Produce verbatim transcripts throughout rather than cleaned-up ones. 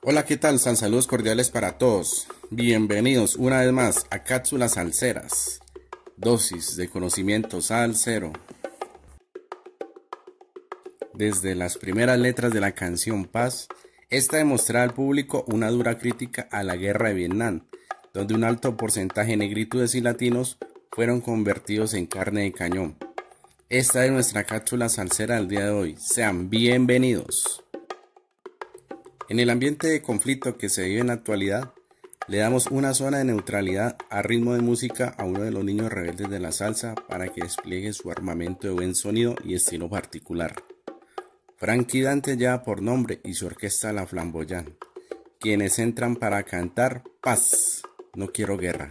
Hola, ¿qué tal? San saludos cordiales para todos. Bienvenidos una vez más a Cápsulas Salseras. Dosis de conocimiento salsero. Desde las primeras letras de la canción Paz, esta demostraba al público una dura crítica a la guerra de Vietnam, donde un alto porcentaje de negritudes y latinos fueron convertidos en carne de cañón. Esta es nuestra cápsula salsera del día de hoy. Sean bienvenidos. En el ambiente de conflicto que se vive en la actualidad, le damos una zona de neutralidad a ritmo de música a uno de los niños rebeldes de la salsa para que despliegue su armamento de buen sonido y estilo particular. Frankie Dante lleva por nombre y su orquesta La Flamboyant, quienes entran para cantar Paz, no quiero guerra.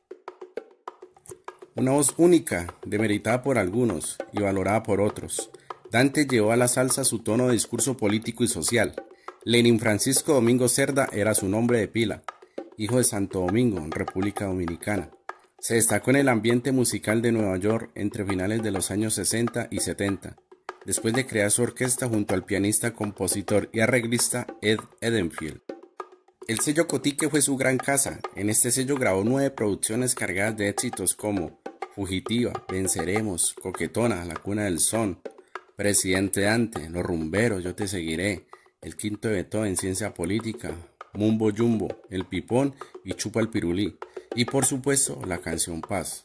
Una voz única, demeritada por algunos y valorada por otros, Dante llevó a la salsa su tono de discurso político y social. Lenin Francisco Domingo Cerda era su nombre de pila, hijo de Santo Domingo, República Dominicana. Se destacó en el ambiente musical de Nueva York entre finales de los años sesenta y setenta, después de crear su orquesta junto al pianista, compositor y arreglista Ed Edenfield. El sello Cotique fue su gran casa. En este sello grabó nueve producciones cargadas de éxitos como Fugitiva, Venceremos, Coquetona, La Cuna del Son, Presidente Dante, Los Rumberos, Yo Te Seguiré, El Quinto de Beethoven, Ciencia Política, Mumbo Jumbo, El Pipón y Chupa el Pirulí. Y por supuesto, la canción Paz.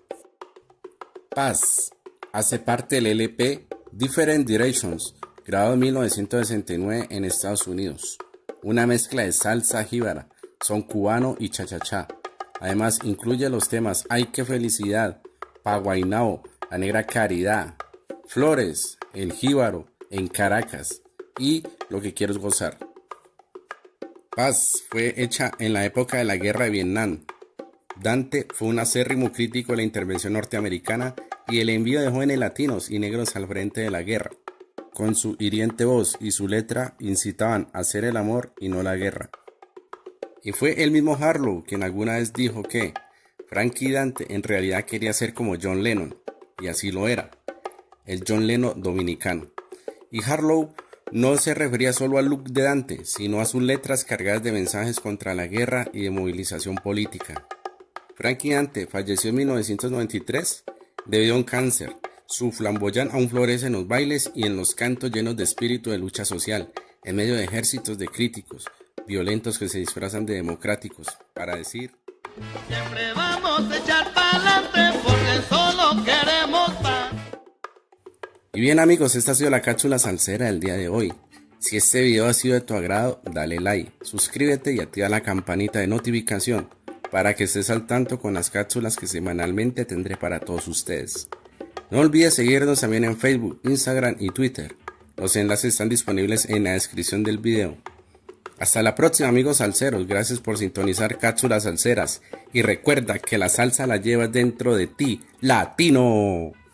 Paz hace parte del L P Different Directions, grabado en mil novecientos sesenta y nueve en Estados Unidos. Una mezcla de salsa jíbara, son cubano y cha-cha-cha. Además, incluye los temas Ay qué felicidad, Pa Guaynabo, La Negra Caridad, Flores, El Jíbaro, En Caracas y Lo que quiero es gozar. Paz fue hecha en la época de la guerra de Vietnam. Dante fue un acérrimo crítico de la intervención norteamericana y el envío de jóvenes latinos y negros al frente de la guerra. Con su hiriente voz y su letra incitaban a hacer el amor y no la guerra. Y fue el mismo Harlow quien alguna vez dijo que Frankie Dante en realidad quería ser como John Lennon, y así lo era, el John Lennon dominicano. Y Harlow no se refería solo al look de Dante, sino a sus letras cargadas de mensajes contra la guerra y de movilización política. Frankie Dante falleció en mil novecientos noventa y tres debido a un cáncer. Su Flamboyant aún florece en los bailes y en los cantos llenos de espíritu de lucha social, en medio de ejércitos de críticos violentos que se disfrazan de democráticos, para decir: siempre vamos a echar pa'lante porque solo queremos paz. Y bien amigos, esta ha sido la cápsula salsera del día de hoy. Si este video ha sido de tu agrado, dale like, suscríbete y activa la campanita de notificación para que estés al tanto con las cápsulas que semanalmente tendré para todos ustedes. No olvides seguirnos también en Facebook, Instagram y Twitter. Los enlaces están disponibles en la descripción del video. Hasta la próxima amigos salseros, gracias por sintonizar Cápsulas Salseras y recuerda que la salsa la llevas dentro de ti, latino.